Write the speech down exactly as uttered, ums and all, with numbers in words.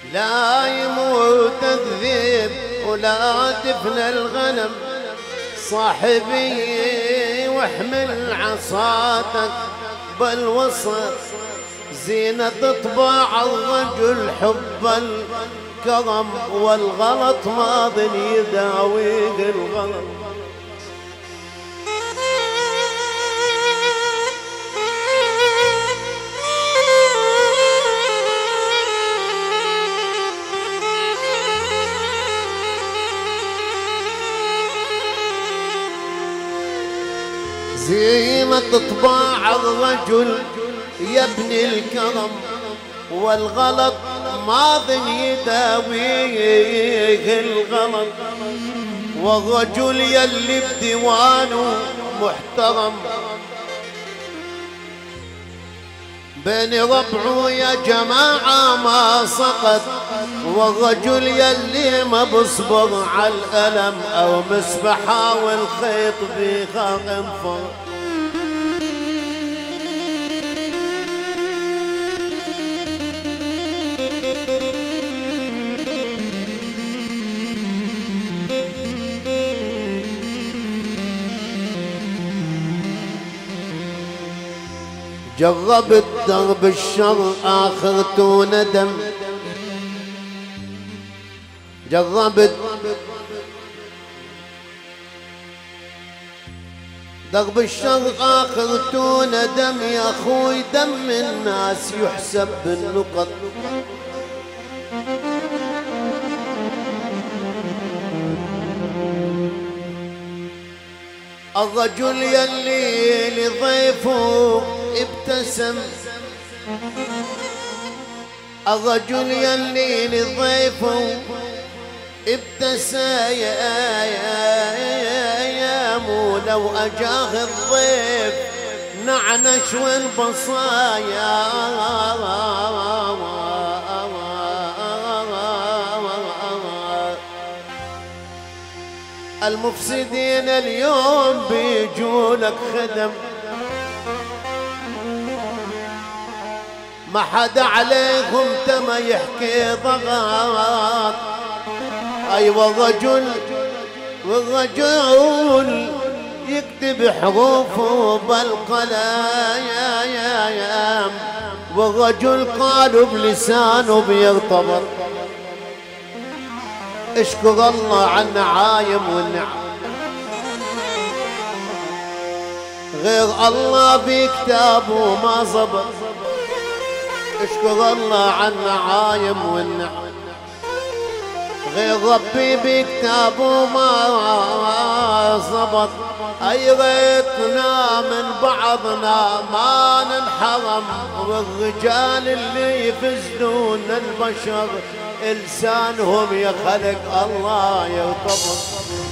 لا يموت الذئب ولا تفنى الغنم. صاحبي واحمل عصاتك بالوسط، زينة طباع الرجل حب الكرم، والغلط ماض يداوي الغلط. زينة طباع الرجل يا ابن الكرم، والغلط ماض يداويه الغلط. والرجل يلي بديوانه محترم بين ربعه يا جماعة ما سقط. والرجل يلي ما بصبر على الألم أو مسبحة والخيط بخاق انفر. جربت درب الشر آخرته ندم. جربت درب الشر آخرته ندم، يا أخوي دم الناس يحسب بالنقط. الرجل يلي لضيفه ابتسم، الرجل يلي لضيفه ابتسم يا مو لو أجاه الضيف نعنش والبصايا. المفسدين اليوم بيجولك خدم، ما حدا عليهم تما يحكي ضغط. أيوة الرجل والرجل يكتب حروفه بالقلم، والرجل قالوا بلسانه بيرتبط. اشكر الله على النعايم والنعم، غير الله بكتابه ما زبط. اشكر الله على النعايم والنعم، غير ربي بكتابه ما زبط. اي ريتنا من بعضنا ما ننحرم، والرجال اللي يفسدون البشر لسانهم يا خلق الله يرتبط.